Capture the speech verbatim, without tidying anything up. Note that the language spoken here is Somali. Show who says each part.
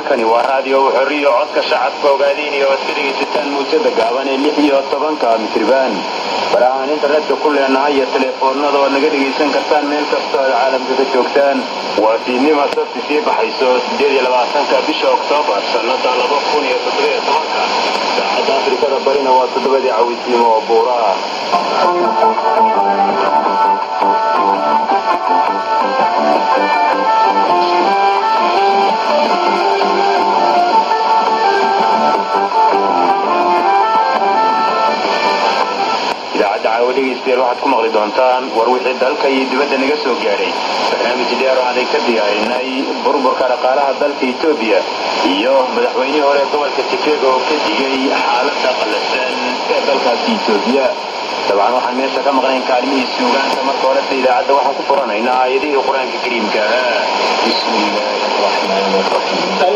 Speaker 1: halkani waa raadiyo Xoriyo codka shacabka Ogaden iyo tirigisitaan muujada gaaban ee lix iyo toban mitriban barahan internetka ku leenahay iyo telefoonada oo naga dhigeysan kartaan meel kasta oo caalamka ka joogtaan waa fiidnimo sabti sii baxayso sideed iyo labaatanka bisha Oktoobar sanada laba kun iyo toddoba iyo toban saacada Afrikada barina waa toddobadii cawisnimo oo buuraha وديستير واحد كم غري دونتان وروحي دالك يدبد نجا سو غاري برنامج ديار هذا كدياريناي بربر كلا قالها دالك إثيوبيا iyo madaxweynaha hore gobolka Tigreega oo ka digay xaaladda qalafsan ee dalka Itoobiya dabcan waxaan meesha ka maqnayn kaalmihii suugaanta marka hore idaacadda waxaan ku furanaynaa aayadihii quraanka kariimka ah bismillaahir rahmaanir rahiim